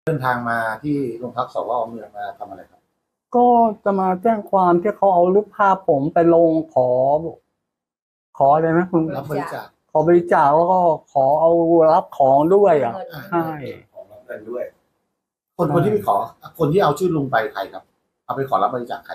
เดินทางมาที่โรงพักสพเมืองมาทำอะไรครับก็จะมาแจ้งความที่เขาเอารูปภาพผมไปลงขออะไรนะคุณรับบริจาคขอบริจาคแล้วก็ขอเอารับของด้วยอ่ะใช่ของรับเงินด้วยคนที่ไปขอคนที่เอาชื่อลุงไปใครครับเอาไปขอรับบริจาคใคร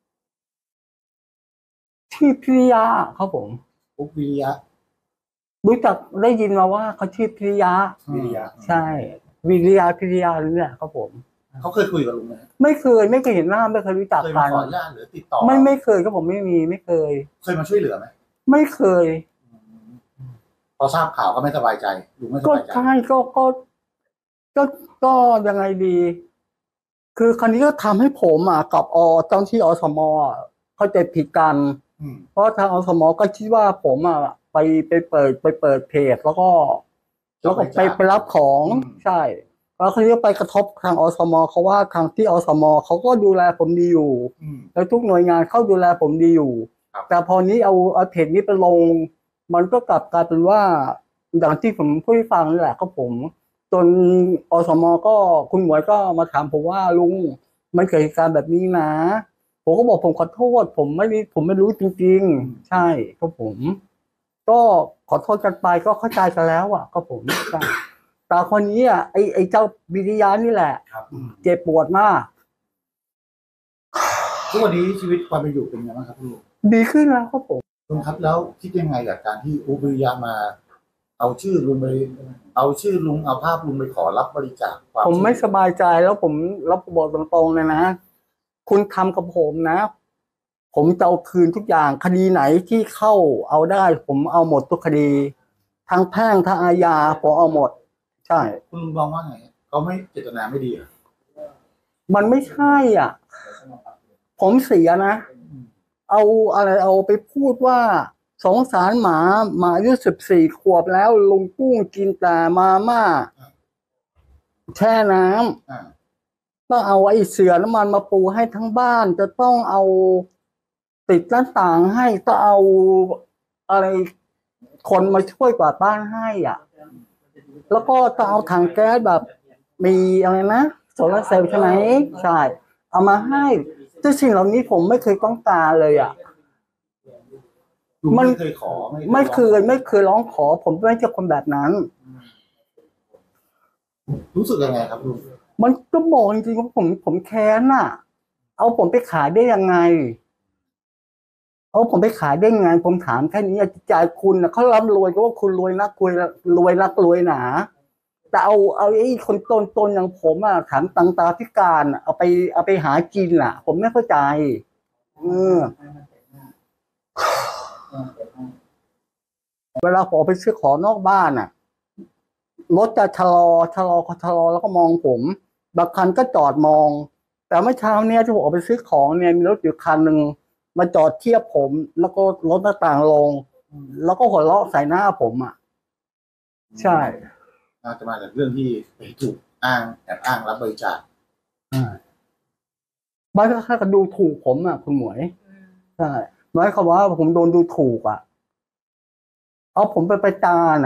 ชื่อพิริยะครับผมปุ๊กวิริยะรู้จักได้ยินมาว่าเขาชื่อพิริยะวิริยะใช่วิริยะพิริยะนี่แหละครับผมเขาเคยคุยกับลุงไหมไม่เคยเห็นหน้าไม่เคยรู้จักเคยกัมาน ขออนุญาตหรือติดต่อไม่เคยครับผมไม่เคยเคยมาช่วยเหลือไหมไม่เคยพอทราบข่าวก็ไม่สบายใจลุงไม่สก็บายใจใช่ก็ก็ยังไงดี คือคราวนี้ก็ทำให้ผมกับเจ้าที่อสมเข้าใจผิดกันเพราะทางอสมก็คิดว่าผมไปเปิดเพจแล้วก็ไปรับของใช่แล้วคราวนี้ก็ไปกระทบทางอสมเขาว่าทางที่อสมเขาก็ดูแลผมดีอยู่แล้วทุกหน่วยงานเข้าดูแลผมดีอยู่แต่พอนี้เอาเพจนี้ไปลงมันก็กลับกลายเป็นว่าอย่างที่ผมพูดให้ฟังนี่แหละครับผม จนอสมก็คุณหมวยก็มาถามผมว่าลุงมันเกิดเหตุการณ์แบบนี้นะผมก็บอกผมขอโทษผมไม่รู้จริงๆใช่ครับผมก็ขอโทษกันไปก็เข้าใจกันแล้วก็ผมแต่คนนี้ไอ้เจ้าวิริยานี่แหละเจ็บปวดมากทุกวันนี้ชีวิตความเป็นอยู่เป็นยังไงบ้างครับลุงดีขึ้นแล้วครับผมลุงครับแล้วคิดยังไงกับการที่อุ๊บวิริยะมาเอาชื่อลุงไปเอาชื่อลุงเอาภาพลุงไปขอรับบริจาคความผมไม่สบายใจแล้วผมบอกตรงๆเลยนะคุณทำกับผมนะ ผมจะเอาคืนทุกอย่างคดีไหนที่เข้าเอาได้ผมเอาหมดทุกคดีทั้งแพ่งทั้งอาญาผมเอาหมดใช่คุณลุงมองว่าไงเขาไม่เจตนาไม่ดีเหรอมันไม่ใช่ผมเสียนะเอาอะไรเอาไปพูดว่าสงสารหมาอายุ14 ขวบแล้วลุงกุ้งกินแต่มาม่าแช่น้ำต้องเอาไอ้เสื่อน้ำมันมาปูให้ทั้งบ้านจะต้องเอาติดหน้าต่างให้ต้องเอาอะไรคนมาช่วยกวาดบ้านให้แล้วก็ต้องเอาถังแก๊สแบบมีอะไรนะโซลาร์เซลล์ใช่ไหมใช่เอามาให้แต่สิ่งเหล่านี้ผมไม่เคยต้องการเลยไม่เคยขอไม่เคยร้องขอผมไม่ใช่คนแบบนั้นรู้สึกยังไงครับลุงมันก็บอกจริงๆว่าผมแค้นเอาผมไปขายได้ยังไงผมไปขายได้ไงผมถามแค่นี้จิตใจคุณเขาร่ำรวยก็ว่าคุณรวยนักรวยหนาแต่เอาไอ้คนตนอย่างผมถามตังตาพิการเอาไปหากินผมไม่เข้าใจเวลาผมไปซื้อของนอกบ้านรถจะชะลอแล้วก็มองผมบางคันก็จอดมองแต่เมื่อเช้าเนี่ยที่ผมออกไปซื้อของเนี่ยมีรถอยู่คันหนึ่งมาจอดเทียบผมแล้วก็ลดหน้าต่างลงแล้วก็หัวเราะใส่หน้าผมใช่น่าจะมาจากเรื่องที่ไปถูกแอบอ้างรับบริจาคบ้านถ้าก็ดูถูกผมคุณหมวยใช่หมายความว่าผมโดนดูถูกเอาผมไปประจาน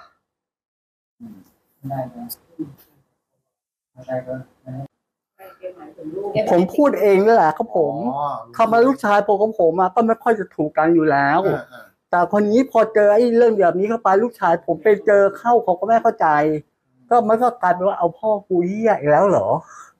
ผมพูดเองนี่แหละครับผมทำไมลูกชายผมกับผมก็ไม่ค่อยจะถูกกันอยู่แล้วแต่คนนี้พอเจอไอ้เรื่องแบบนี้เข้าไปลูกชายผมไปเจอเข้าเขาก็ไม่เข้าใจก็มันก็กลายเป็นว่าเอาพ่อกูเหี้ยอีกแล้วเหรอ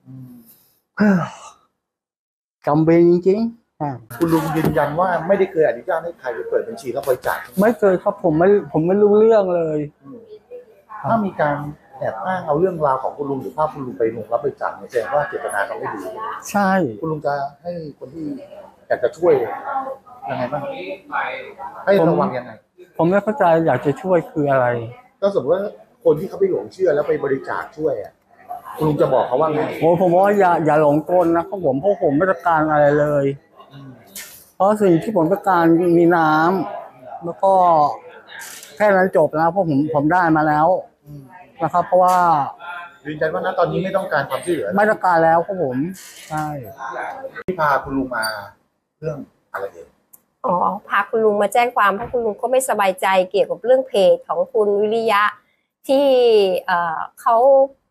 จำเป็นจริงๆคุณลุงยืนยันว่าไม่ได้เคยอนุญาตให้ใครไปเปิดบัญชีรับบริจาคไม่เคยครับผมไม่รู้เรื่องเลยถ้ามีการแอบอ้างเอาเรื่องราวของคุณลุงหรือภาพคุณลุงไปลงรับบริจาคแสดงว่าเจตนาเขาไม่ดีใช่คุณลุงจะให้คนที่อยากจะช่วยยังไงบ้างให้ระวังยังไงผมไม่เข้าใจอยากจะช่วยคืออะไรก็สมมติว่าคนที่เขาไปหลงเชื่อแล้วไปบริจาคช่วยคุณลุงจะบอกเขาว่าไงผมว่าอย่าหลงกลนะครับผมเพราะผมไม่ต้องการอะไรเลยเพราะสิ่งที่ผมต้องการมีน้ำแล้วก็แค่นั้นจบแล้วเพราะผมได้มาแล้วนะครับเพราะว่ายืนยันว่าณตอนนี้ไม่ต้องการความช่วยเหลือไม่ต้องการแล้วครับผมใช่ที่พาคุณลุงมาเรื่องอะไรเองพาคุณลุงมาแจ้งความเพราะคุณลุงก็ไม่สบายใจเกี่ยวกับเรื่องเพจของคุณวิริยะที่เขาไป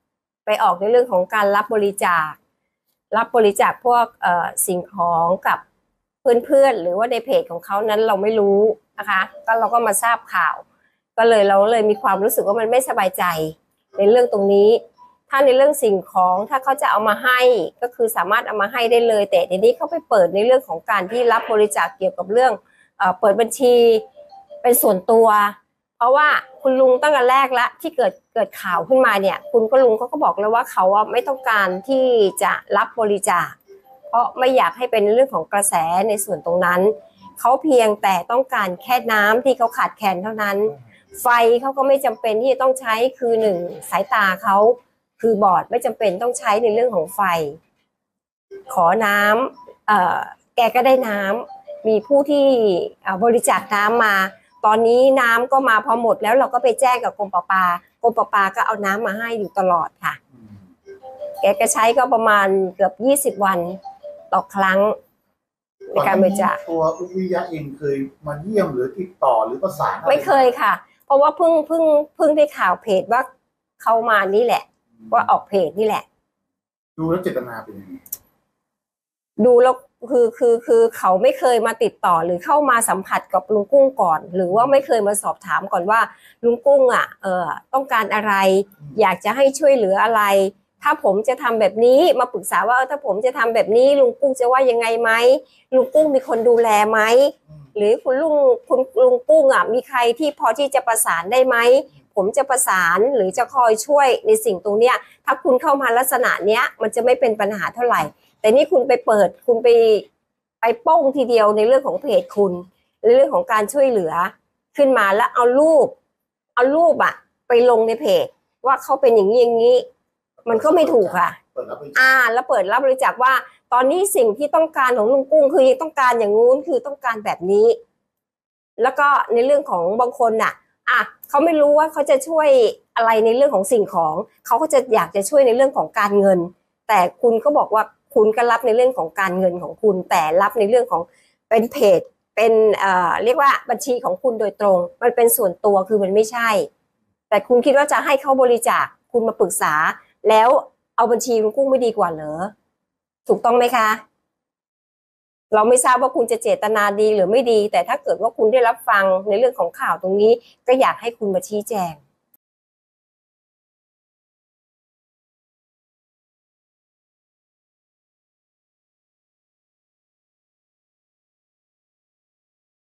ไปออกในเรื่องของการรับบริจาคพวกสิ่งของกับเพื่อนๆหรือว่าในเพจของเขานั้นเราไม่รู้นะคะก็เราก็มาทราบข่าวก็เลยเราเลยมีความรู้สึกว่ามันไม่สบายใจในเรื่องตรงนี้ถ้าในเรื่องสิ่งของถ้าเขาจะเอามาให้ก็คือสามารถเอามาให้ได้เลยแต่ทีนี้เขาไปเปิดในเรื่องของการที่รับบริจาคเกี่ยวกับเรื่องเปิดบัญชีเป็นส่วนตัวเพราะว่าคุณลุงตั้งแต่แรกละที่เกิดข่าวขึ้นมาเนี่ยคุณลุงเขาก็บอกเลยว่าเขาไม่ต้องการที่จะรับบริจาคเพราะไม่อยากให้เป็นเรื่องของกระแสในส่วนตรงนั้นเขาเพียงแต่ต้องการแค่น้ำที่เขาขาดแคลนเท่านั้นไฟเขาก็ไม่จำเป็นที่จะต้องใช้คือหนึ่งสายตาเขาคือบอดไม่จำเป็นต้องใช้ในเรื่องของไฟขอน้ำแกก็ได้น้ำมีผู้ที่บริจาคน้ำมาตอนนี้น้ำก็มาพอหมดแล้วเราก็ไปแจ้งกับกรมประปาก็เอาน้ำมาให้อยู่ตลอดค่ะแกก็ใช้ก็ประมาณเกือบ20 วันต่อครั้งในการบริจาคตัวอุวิยะเองเคยมาเยี่ยมหรือติดต่อหรือประสานไม่เคยค่ะเพราะว่าเพิ่งได้ข่าวเพจว่าเขามานี่แหละว่าออกเพจนี่แหละดูแล้วเจตนาเป็นยังไงดูแล้วคือเขาไม่เคยมาติดต่อหรือเข้ามาสัมผัสกับลุงกุ้งก่อนหรือว่าไม่เคยมาสอบถามก่อนว่าลุงกุ้งต้องการอะไรอยากจะให้ช่วยเหลืออะไรถ้าผมจะทำแบบนี้มาปรึกษาว่าถ้าผมจะทำแบบนี้ลุงกุ้งจะว่ายังไงไหมลุงกุ้งมีคนดูแลไหมหรือคุณลุงกุ้งมีใครที่พอที่จะประสานได้ไหมผมจะประสานหรือจะคอยช่วยในสิ่งตรงเนี้ยถ้าคุณเข้ามาลักษณะเนี้ยมันจะไม่เป็นปัญหาเท่าไหร่แต่นี่คุณไปเปิดคุณไปโป้งทีเดียวในเรื่องของเพจคุณในเรื่องของการช่วยเหลือขึ้นมาแล้วเอารูปไปลงในเพจว่าเขาเป็นอย่างนี้มันก็ไม่ถูกค่ะแล้วเปิดรับบริจาคว่าตอนนี้สิ่งที่ต้องการของลุงกุ้งคือต้องการอย่างงู้นคือต้องการแบบนี้แล้วก็ในเรื่องของบางคนเขาไม่รู้ว่าเขาจะช่วยอะไรในเรื่องของสิ่งของเขาก็จะอยากจะช่วยในเรื่องของการเงินแต่คุณก็บอกว่าคุณก็รับในเรื่องของการเงินของคุณแต่รับในเรื่องของเป็นเพจเป็นเรียกว่าบัญชีของคุณโดยตรงมันเป็นส่วนตัวคือมันไม่ใช่แต่คุณคิดว่าจะให้เขาบริจาคคุณมาปรึกษาแล้วเอาบัญชีลุงกุ้งไม่ดีกว่าเหรอถูกต้องไหมคะเราไม่ทราบว่าคุณจะเจตนาดีหรือไม่ดีแต่ถ้าเกิดว่าคุณได้รับฟังในเรื่องของข่าวตรงนี้ก็อยากให้คุณมาชี้แจง